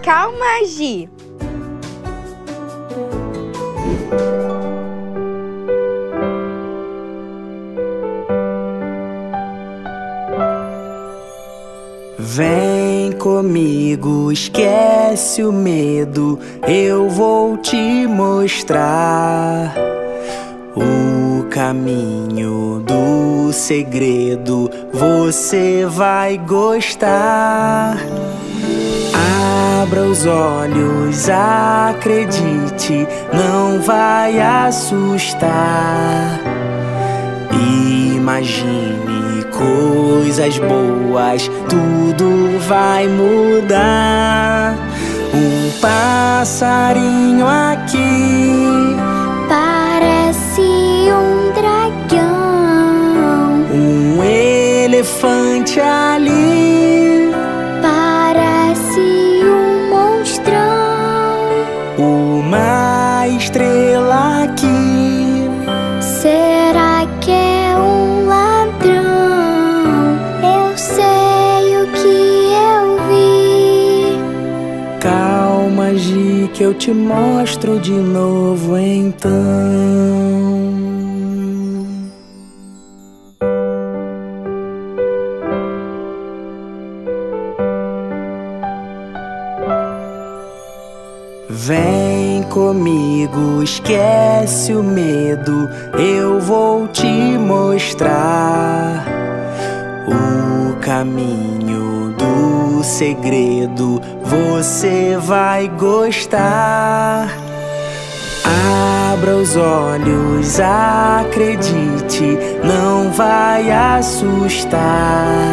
Calma, Gi! Vem comigo, esquece o medo, eu vou te mostrar o caminho do segredo, você vai gostar. Abra os olhos, acredite, não vai assustar. Imagine coisas boas, tudo vai mudar. Um passarinho aqui parece um dragão. Um elefante ali parece um monstrão. Uma estrela aqui, será que é um ladrão? Eu sei o que eu vi. calma, Gi, que eu te mostro de novo então. Vem comigo, esquece o medo, eu vou te mostrar o caminho do segredo, você vai gostar. Abra os olhos, acredite, não vai assustar.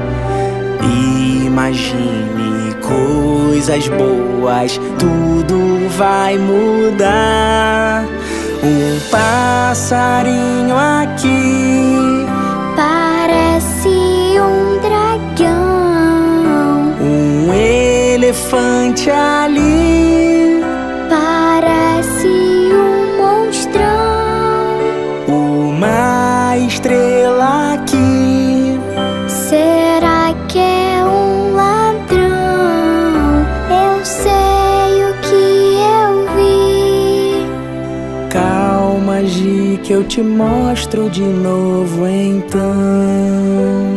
Imagine coisas boas, tudo vai mudar. Um passarinho aqui parece um dragão. Um elefante ali parece um monstrão. Uma estrela aqui, será que é um ladrão? Eu sei o que eu vi. calma, Gi, que eu te mostro de novo então.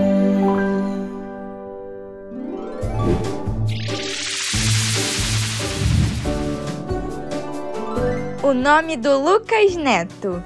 O nome do Lucas Neto.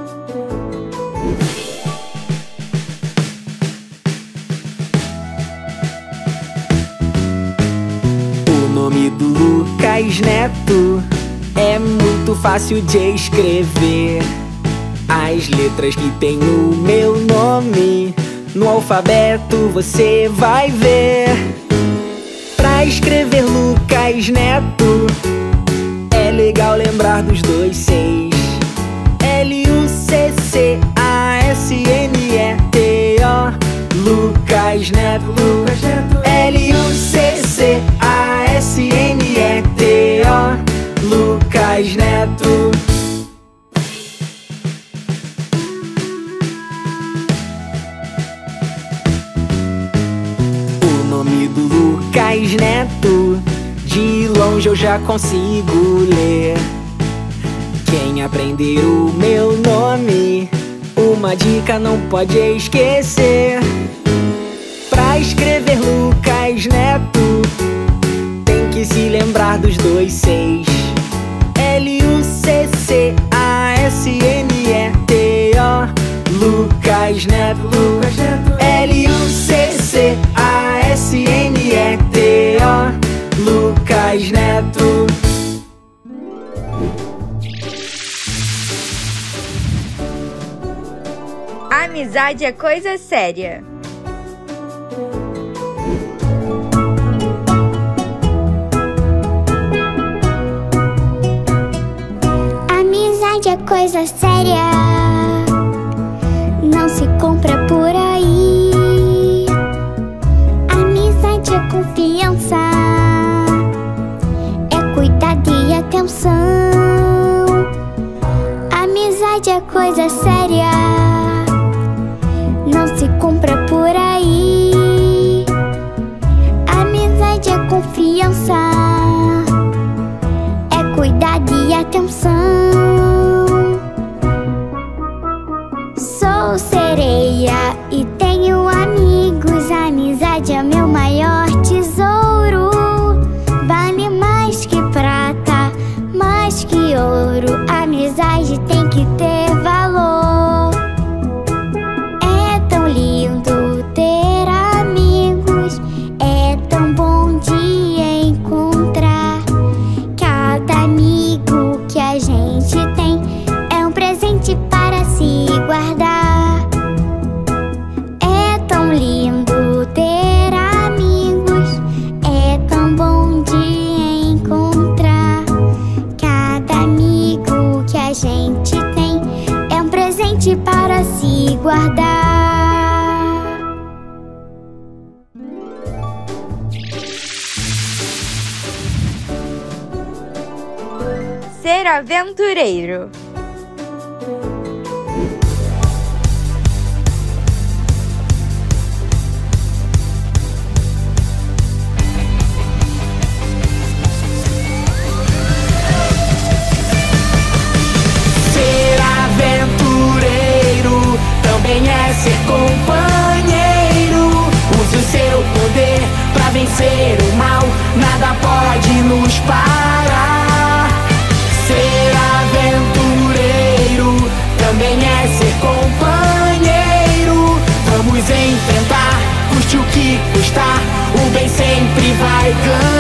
O nome do Lucas Neto é muito fácil de escrever. As letras que tem o meu nome no alfabeto você vai ver. Pra escrever Lucas Neto é legal lembrar dos dois Cs. L-U-C-C-A-S-N-E-T-O. Lucas Neto, Lucas Neto. L-U-C-C-A-S-N-E-T-O. Lucas Neto. O nome do Lucas Neto de longe eu já consigo ler. Quem aprender o meu nome, uma dica não pode esquecer. Pra escrever Lucas Neto, tem que se lembrar dos dois Cs. L-U-C-C-A-S-N-E-T-O. Lucas Neto, Lucas Neto. L-U-C-C-A-S-N-E-T-O. Lucas Neto. Amizade é coisa séria. Amizade é coisa séria, não se compra por aí. Amizade é confiança, é cuidado e atenção. Amizade é coisa séria, não se compra por aí. Amizade é confiança, sereia e tenho amigos. A amizade é meu maior tesouro. Vale mais que prata, mais que ouro. A amizade tem que ter valor. É tão lindo ter amigos, é tão bom de encontrar. Cada amigo que a gente tem é um presente para se guardar. É tão lindo ter amigos, é tão bom de encontrar. Cada amigo que a gente tem é um presente para se guardar. Ser aventureiro. Ser aventureiro também é ser companheiro. Use o seu poder pra vencer o mal, nada pode nos parar. Ser aventureiro também é ser companheiro. Vamos enfrentar, custe o que custar, o bem sempre vai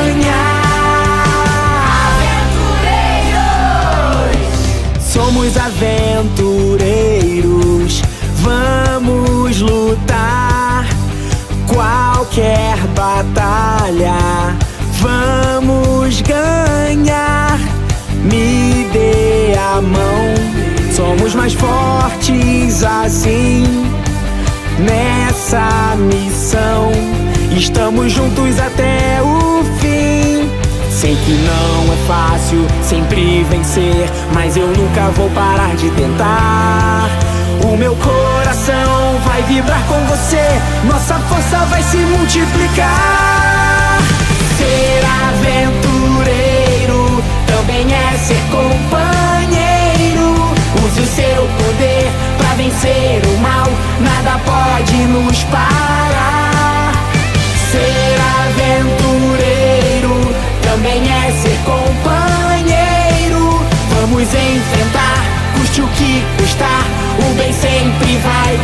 ganhar. Aventureiros! Somos aventureiros, vamos lutar qualquer batalha, vamos ganhar. Me dê a mão, somos mais fortes assim. Nessa missão, estamos juntos até o fim. Sei que não é fácil sempre vencer, mas eu nunca vou parar de tentar. O meu coração vai vibrar com você, nossa força vai se multiplicar. Ser aventureiro também é ser companheiro. Use o seu poder pra vencer o mal, nada pode nos parar. Ser aventureiro também é ser companheiro. Vamos enfrentar, custe o que custar, o bem sempre vai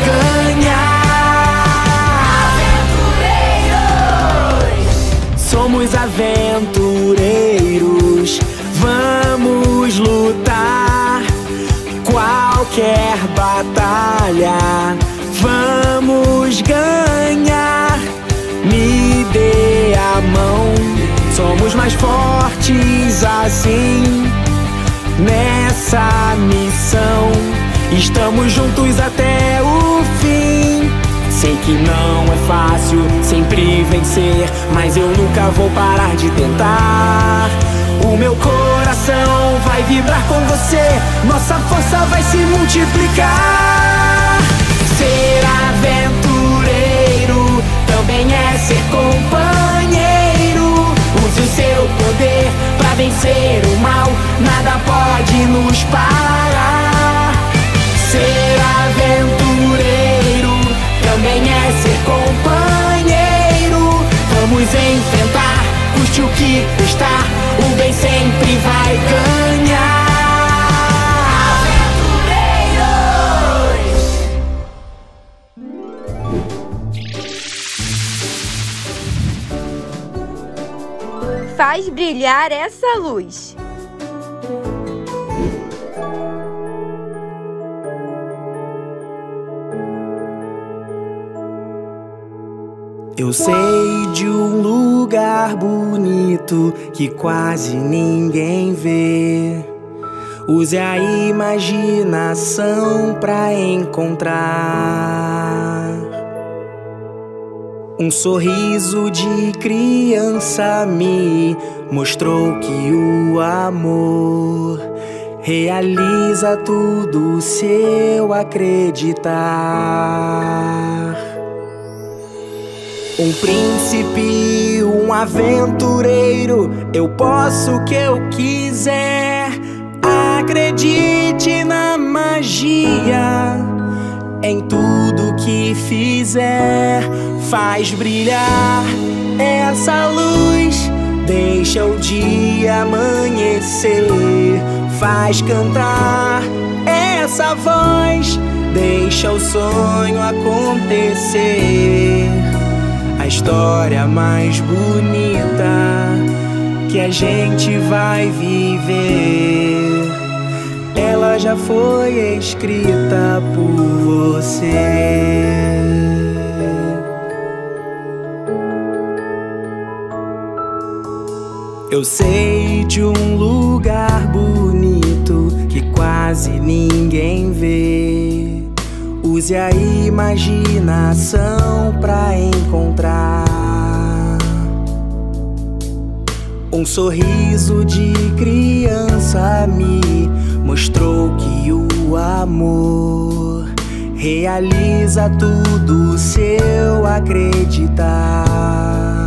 ganhar. Aventureiros! Somos aventureiros, vamos lutar qualquer batalha, vamos ganhar. Me dê a mão, somos mais fortes assim. Nessa missão, estamos juntos até o fim. Sei que não é fácil sempre vencer, mas eu nunca vou parar de tentar. O meu coração vai vibrar com você, nossa força vai se multiplicar. Ser aventureiro também é ser companheiro. Use o seu poder pra vencer o mal, nada pode nos parar. Ser aventureiro também é ser companheiro. Vamos enfrentar, custe o que custar, o bem sempre vai ganhar. Aventureiros! Faz brilhar essa luz. Eu sei de um lugar bonito que quase ninguém vê. Use a imaginação pra encontrar um sorriso de criança me mostrou que o amor realiza tudo se eu acreditar. Um príncipe, um aventureiro, eu posso o que eu quiser. Acredite na magia, em tudo que fizer faz brilhar essa luz, deixa o dia amanhecer, faz cantar essa voz, deixa o sonho acontecer. A história mais bonita que a gente vai viver, ela já foi escrita por você. Eu sei de um lugar bonito que quase ninguém vê. Use a imaginação pra encontrar um sorriso de criança me mostrou que o amor realiza tudo se eu acreditar.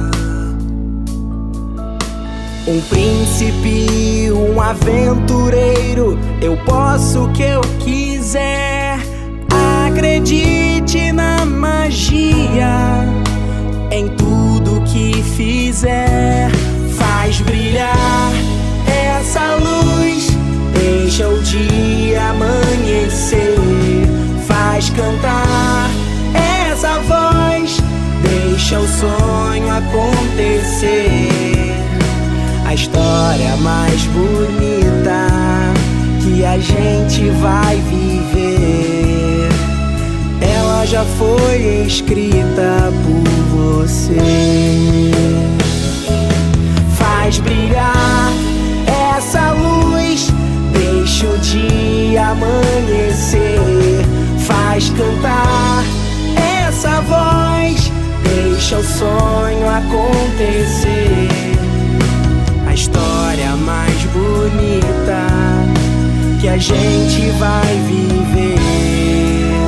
Um príncipe, um aventureiro, eu posso o que eu quiser. Acredite na magia, em tudo que fizer. Faz brilhar essa luz, deixa o dia amanhecer, faz cantar essa voz, deixa o sonho acontecer. A história mais bonita que a gente vai viver, ela já foi escrita por você. Faz brilhar essa luz, deixa o dia amanhecer, faz cantar essa voz, deixa o sonho acontecer. A história mais bonita que a gente vai viver,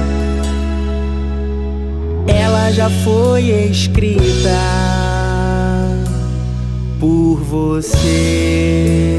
ela já foi escrita por você.